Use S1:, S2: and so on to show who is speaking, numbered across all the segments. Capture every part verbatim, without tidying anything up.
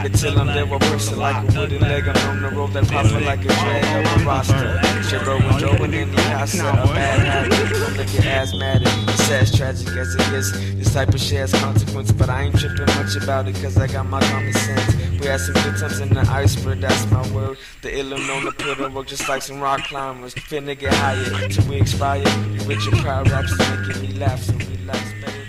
S1: it till I'm there, I push it like a wooden leg. I'm on the road that poppin' like a drag of a roster. Shit roll with Joe and then he casa, a bad habit. Don't make your asthmatic, it's as tragic as it is. This type of shit has consequence, but I ain't tripping much about it, cause I got my common sense. We had some good times in the iceberg, that's my word. The ill known to put in work just like some rock climbers. Finna get higher till we expire. You with your proud raps making me laugh, so relax, better than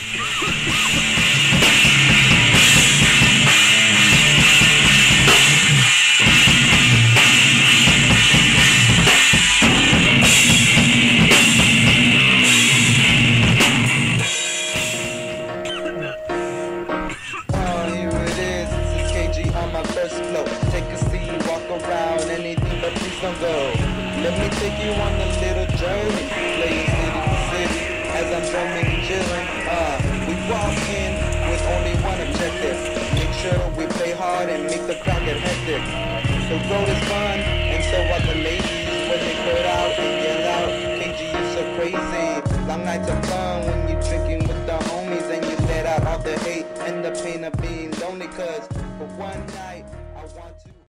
S2: take a seat, walk around, anything but please don't go. Let me take you on a little journey, playing city to city, as I'm drumming and chilling. Uh, we walk in with only one objective, make sure we play hard and make the crowd get hectic. The road is fun, and so are the ladies, when they put out and yell out, K G, you so crazy. Long nights of fun when you drinking with the homies, and you let out all the hate and the pain of being lonely, cause for one night,